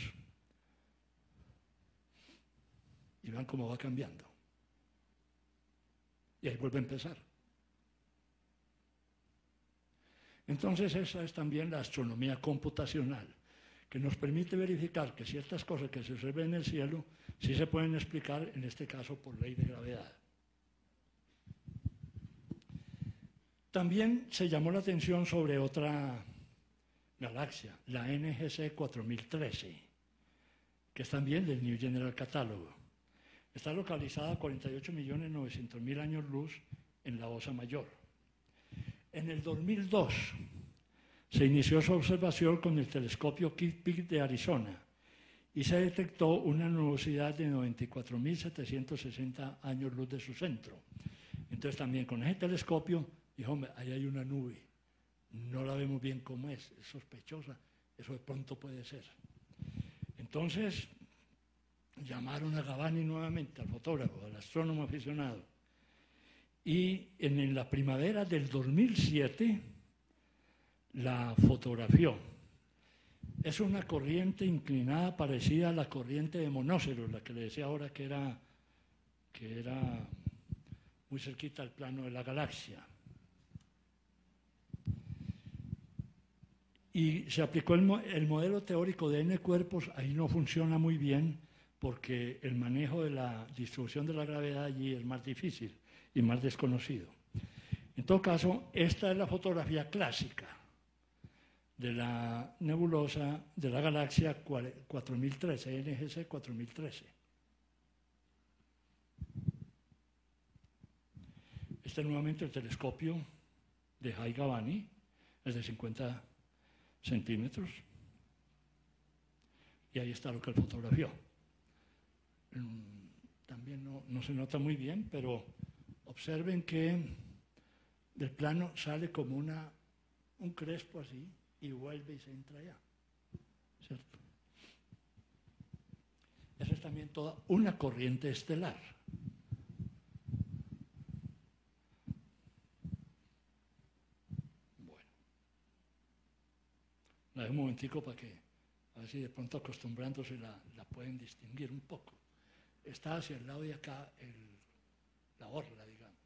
Y vean cómo va cambiando. Y ahí vuelve a empezar. Entonces esa es también la astronomía computacional, que nos permite verificar que ciertas cosas que se observan en el cielo sí se pueden explicar, en este caso, por ley de gravedad. También se llamó la atención sobre otra galaxia, la N G C cuatro mil trece, que es también del New General Catalogue. Está localizada a cuarenta y ocho millones novecientos mil años luz en la Osa Mayor. En el dos mil dos se inició su observación con el telescopio Kitt Peak de Arizona y se detectó una nubosidad de noventa y cuatro mil setecientos sesenta años luz de su centro. Entonces también con ese telescopio dijo, hombre, ahí hay una nube, no la vemos bien cómo es, es sospechosa, eso de pronto puede ser. Entonces llamaron a Gavani nuevamente, al fotógrafo, al astrónomo aficionado, y en, en la primavera del dos mil siete la fotografió. Es una corriente inclinada parecida a la corriente de monóceros, la que le decía ahora que era, que era muy cerquita al plano de la galaxia. Y se aplicó el, el modelo teórico de N cuerpos, ahí no funciona muy bien porque el manejo de la distribución de la gravedad allí es más difícil y más desconocido. En todo caso, esta es la fotografía clásica de la nebulosa de la galaxia cuatro mil trece, N G C cuatro mil trece. Este es nuevamente el telescopio de Jai Gavani, es de cincuenta centímetros, y ahí está lo que él fotografió. También no, no se nota muy bien, pero observen que del plano sale como una, un crespo así, y vuelve y se entra allá, ¿cierto? Esa es también toda una corriente estelar. Bueno, la dejo un momentico para que, a ver si de pronto acostumbrándose la, la pueden distinguir un poco. Está hacia el lado de acá el, la orla, digamos.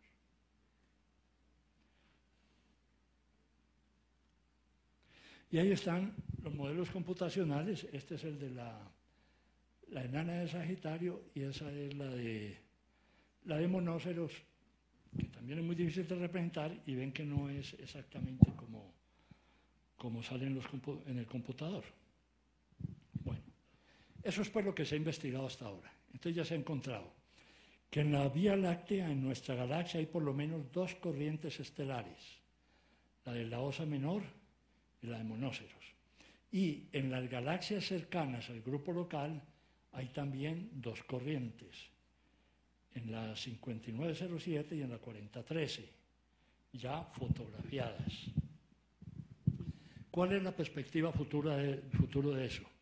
Y ahí están los modelos computacionales. Este es el de la, la enana de Sagitario y esa es la de, la de monóceros, que también es muy difícil de representar y ven que no es exactamente como, como sale en, los, en el computador. Bueno, eso es pues lo que se ha investigado hasta ahora. Entonces ya se ha encontrado que en la Vía Láctea, en nuestra galaxia, hay por lo menos dos corrientes estelares, la de la Osa Menor y la de monóceros. Y en las galaxias cercanas al grupo local hay también dos corrientes, en la cincuenta y nueve cero siete y en la cuarenta trece, ya fotografiadas. ¿Cuál es la perspectiva futura de, futuro de eso?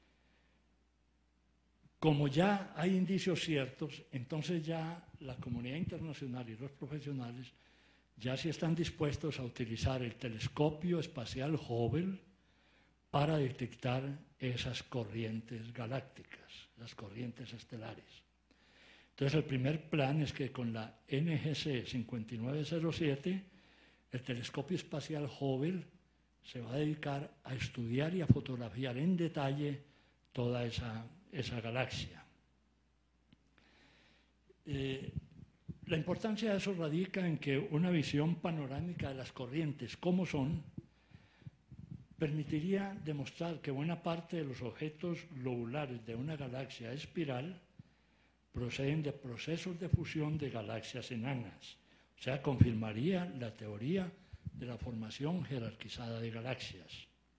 Como ya hay indicios ciertos, entonces ya la comunidad internacional y los profesionales ya sí están dispuestos a utilizar el telescopio espacial Hubble para detectar esas corrientes galácticas, las corrientes estelares. Entonces el primer plan es que con la N G C cincuenta y nueve cero siete, el telescopio espacial Hubble se va a dedicar a estudiar y a fotografiar en detalle toda esa, esa galaxia. Eh, La importancia de eso radica en que una visión panorámica de las corrientes, como son, permitiría demostrar que buena parte de los objetos globulares de una galaxia espiral proceden de procesos de fusión de galaxias enanas. O sea, confirmaría la teoría de la formación jerarquizada de galaxias.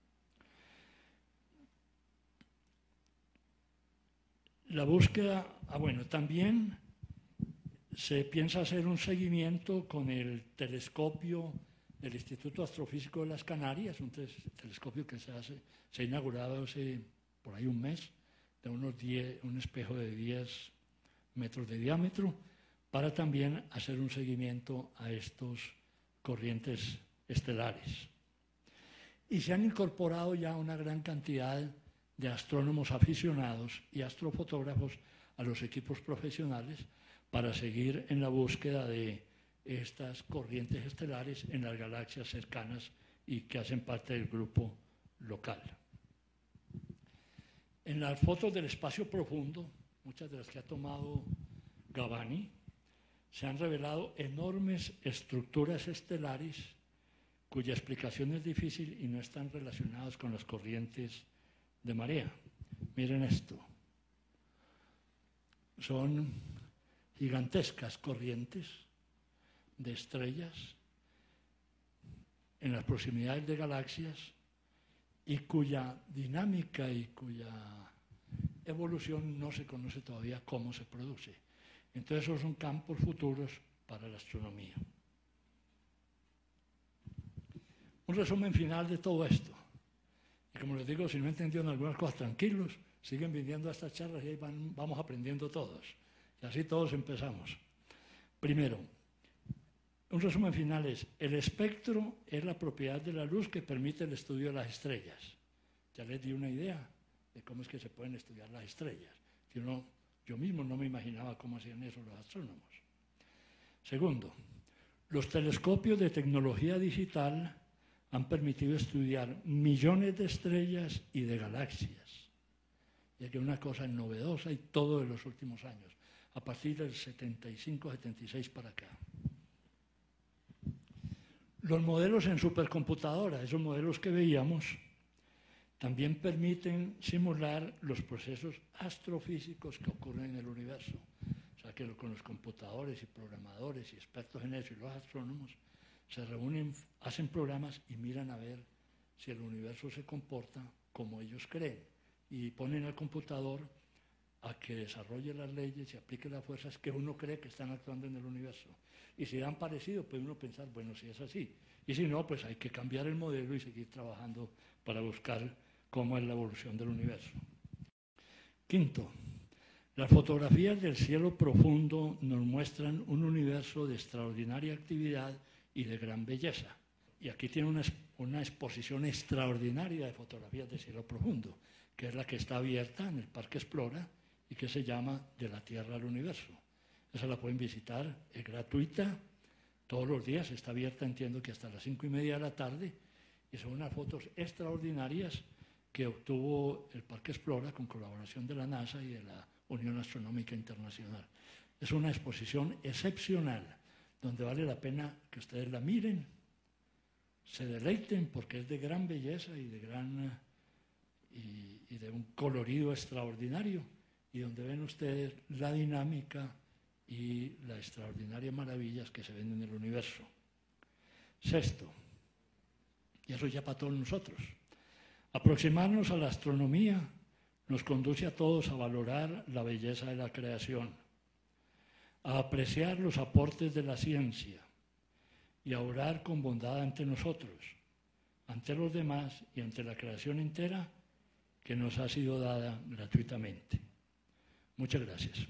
La búsqueda, ah bueno, también se piensa hacer un seguimiento con el telescopio del Instituto Astrofísico de las Canarias, un telescopio que se, hace, se ha inaugurado hace por ahí un mes, de unos diez, un espejo de diez metros de diámetro, para también hacer un seguimiento a estos corrientes estelares. Y se han incorporado ya una gran cantidad de astrónomos aficionados y astrofotógrafos a los equipos profesionales para seguir en la búsqueda de estas corrientes estelares en las galaxias cercanas y que hacen parte del grupo local. En las fotos del espacio profundo, muchas de las que ha tomado Gavani, se han revelado enormes estructuras estelares cuya explicación es difícil y no están relacionadas con las corrientes de marea. Miren esto. Son gigantescas corrientes de estrellas en las proximidades de galaxias y cuya dinámica y cuya evolución no se conoce todavía cómo se produce. Entonces esos son campos futuros para la astronomía. Un resumen final de todo esto. Y como les digo, si no entendieron algunas cosas, tranquilos, siguen viniendo a estas charlas y ahí van, vamos aprendiendo todos. Y así todos empezamos. Primero, un resumen final es, el espectro es la propiedad de la luz que permite el estudio de las estrellas. Ya les di una idea de cómo es que se pueden estudiar las estrellas. Yo, no, yo mismo no me imaginaba cómo hacían eso los astrónomos. Segundo, los telescopios de tecnología digital han permitido estudiar millones de estrellas y de galaxias. Y es que una cosa novedosa y todo de los últimos años, a partir del setenta y cinco setenta y seis para acá. Los modelos en supercomputadora, esos modelos que veíamos, también permiten simular los procesos astrofísicos que ocurren en el universo. O sea que con los computadores y programadores y expertos en eso y los astrónomos se reúnen, hacen programas y miran a ver si el universo se comporta como ellos creen y ponen al computador a que desarrolle las leyes y aplique las fuerzas que uno cree que están actuando en el universo. Y si dan parecido, puede uno pensar, bueno, si es así. Y si no, pues hay que cambiar el modelo y seguir trabajando para buscar cómo es la evolución del universo. Quinto, las fotografías del cielo profundo nos muestran un universo de extraordinaria actividad y de gran belleza. Y aquí tiene una, una exposición extraordinaria de fotografías de cielo profundo, que es la que está abierta en el Parque Explora y que se llama De la Tierra al Universo. Esa la pueden visitar, es gratuita, todos los días está abierta, entiendo que hasta las cinco y media de la tarde, Y son unas fotos extraordinarias que obtuvo el Parque Explora con colaboración de la NASA y de la Unión Astronómica Internacional. Es una exposición excepcional, donde vale la pena que ustedes la miren, se deleiten, porque es de gran belleza y de, gran, y, y de un colorido extraordinario, y donde ven ustedes la dinámica y las extraordinarias maravillas que se ven en el universo. Sexto, y eso ya para todos nosotros, aproximarnos a la astronomía nos conduce a todos a valorar la belleza de la creación, a apreciar los aportes de la ciencia y a orar con bondad ante nosotros, ante los demás y ante la creación entera que nos ha sido dada gratuitamente. Muchas gracias.